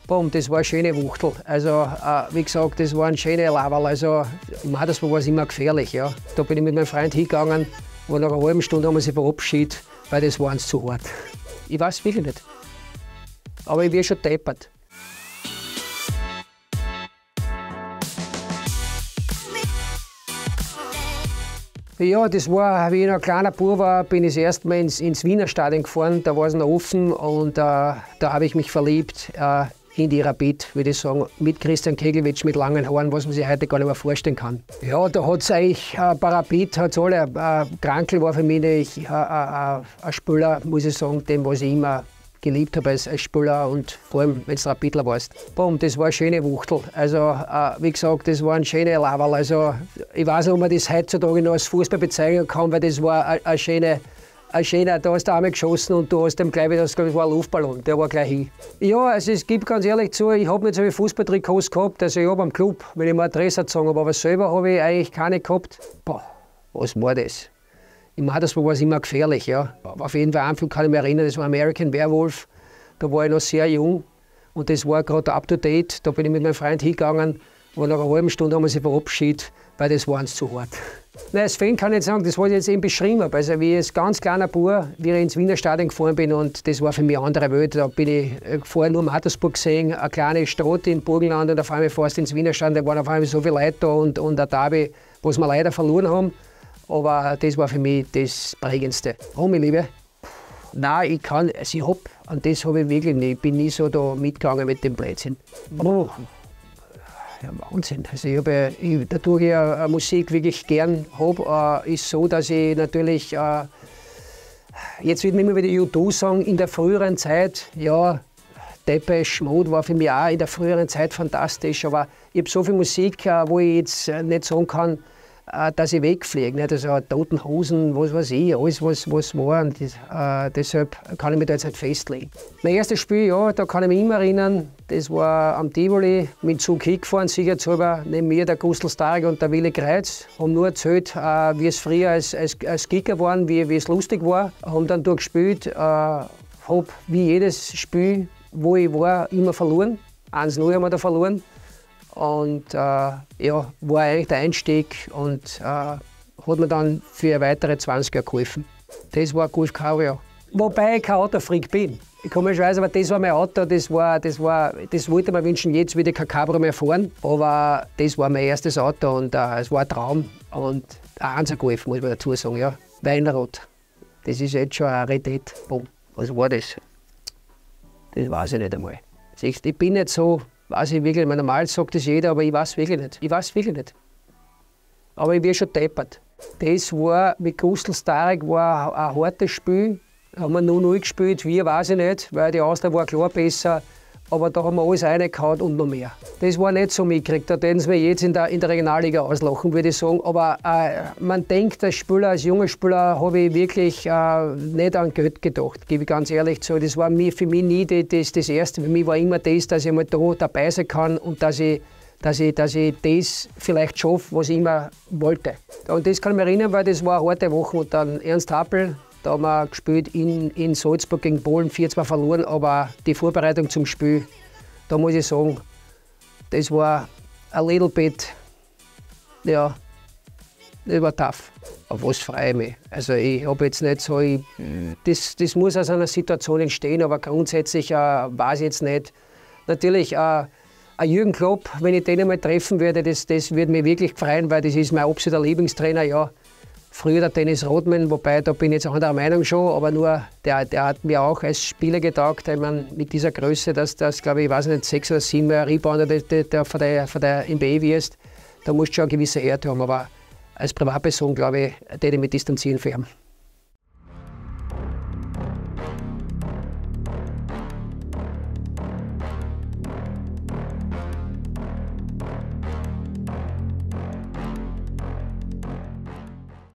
Boom, das war eine schöne Wuchtel. Also, wie gesagt, das war ein schöner Laberl. Also, Mattersburg war es immer gefährlich. Ja. Da bin ich mit meinem Freund hingegangen und nach einer halben Stunde haben wir sich verabschiedet, weil das war uns zu hart. Ich weiß wirklich nicht. Aber ich wäre schon deppert. Ja, das war, wie ich noch ein kleiner Bub war, bin ich das erste Mal ins Wiener Stadion gefahren. Da war es noch offen und da habe ich mich verliebt in die Rapid, würde ich sagen, mit Christian Keglowitsch mit langen Haaren, was man sich heute gar nicht mehr vorstellen kann. Ja, da hat es eigentlich bei Rapid hat's alle. Krankl war für mich ein Spieler, muss ich sagen, den was ich immer geliebt habe als Spieler und vor allem, wenn du Rapidler warst. Boom, das war eine schöne Wuchtel. Also, wie gesagt, das war ein schöner Laberl. Also, ich weiß nicht, ob man das heutzutage noch als Fußball bezeichnen kann, weil das war ein schöner, da hast du einmal geschossen und du hast dem gleich wieder, das war ein Luftballon, der war gleich hin. Ja, also es gibt ganz ehrlich zu, ich habe nicht so viele Fußballtrikots gehabt, also ich habe am Club, wenn ich mal Adresse sagen habe, aber selber habe ich eigentlich keine gehabt. Boah, was war das? Im Mattersburg war es immer gefährlich, ja. Auf jeden Fall Anfang kann ich mich erinnern, das war American Werewolf. Da war ich noch sehr jung und das war gerade up to date. Da bin ich mit meinem Freund hingegangen und nach einer halben Stunde haben wir sich verabschiedet, weil das war uns zu hart. Nein, als Fan kann ich nicht sagen, das was ich jetzt eben beschrieben habe. Also wie als ganz kleiner Bub, wie ich ins Wiener Stadion gefahren bin und das war für mich eine andere Welt. Da bin ich vorher nur Mattersburg gesehen, eine kleine Stadt in Burgenland und auf einmal fährst du ins Wiener Stadion, da waren auf einmal so viele Leute da und ein Derby, was wir leider verloren haben. Aber das war für mich das Prägendste. Oh, meine Liebe, nein, ich kann, also ich hab, und das habe ich wirklich nicht, ich bin nie so da mitgegangen mit dem Blödsinn. Oh, ja, Wahnsinn. Also da tue ich ja Musik wirklich gern habe, ist so, dass ich natürlich, jetzt wird mir immer wieder U2 sagen, in der früheren Zeit, ja, Depeche Mode war für mich auch in der früheren Zeit fantastisch, aber ich habe so viel Musik, wo ich jetzt nicht sagen kann, dass ich wegfliege. Nicht? Also Toten Hosen, was weiß ich, alles was war. Und deshalb kann ich mich da jetzt nicht festlegen. Mein erstes Spiel, ja, da kann ich mich immer erinnern, das war am Tivoli, mit dem Zug hingefahren, sicherheitshalber, neben mir der Gustl Stark und der Willi Kreuz. Haben nur erzählt, wie es früher als Kicker waren, wie es lustig war. Haben dann durchgespielt, habe wie jedes Spiel, wo ich war, immer verloren. 1-0 haben wir da verloren. Und ja, war eigentlich der Einstieg und hat mir dann für weitere 20 Jahre geholfen. Das war Golf Cabrio. Wobei ich kein Autofreak bin. Komischerweise, aber das war mein Auto, das wollte ich mir wünschen, jetzt würde ich kein Cabrio mehr fahren. Aber das war mein erstes Auto und es war ein Traum. Und ein Einser-Golf, muss man dazu sagen, ja. Weinrot. Das ist jetzt schon eine Rarität. Was war das? Das weiß ich nicht einmal. Ich bin nicht so. Weiß ich wirklich, normal sagt das jeder, aber ich weiß wirklich nicht. Ich weiß wirklich nicht. Aber ich wäre schon deppert. Das war mit Gustl Starek war ein hartes Spiel. Haben wir 0-0 gespielt, wie weiß ich nicht, weil die Austria war klar besser. Aber da haben wir alles reingehauen und noch mehr. Das war nicht so mitgekriegt. Da hätten sie mich jetzt in der Regionalliga auslachen, würde ich sagen. Aber man denkt, als Spieler, als junger Spieler, habe ich wirklich nicht an Geld gedacht, gebe ich ganz ehrlich zu. Das war für mich nie das Erste. Für mich war immer das, dass ich mal da dabei sein kann und dass ich das vielleicht schaffe, was ich immer wollte. Und das kann ich mich erinnern, weil das war eine harte Woche. Und dann Ernst Happel, da haben wir gespielt in Salzburg gegen Polen, 4-2 verloren, aber die Vorbereitung zum Spiel, da muss ich sagen, das war ein little bit, ja, das war tough. Auf was freue ich mich? Also ich habe jetzt nicht so, das muss aus einer Situation entstehen, aber grundsätzlich weiß ich jetzt nicht. Natürlich, ein Jürgen Klopp, wenn ich den einmal treffen würde, das würde mich wirklich freuen, weil das ist mein absoluter Lieblingstrainer, ja. Früher der Dennis Rodman, wobei da bin ich jetzt anderer Meinung schon, aber nur der hat mir auch als Spieler getaugt, ich meine, mit dieser Größe, dass das, glaube ich, weiß nicht, 6 oder 7 Rebounder von der NBA wirst, da musst du schon eine gewisse Härte haben, aber als Privatperson, glaube ich, hätte ich mich distanzieren für ihn.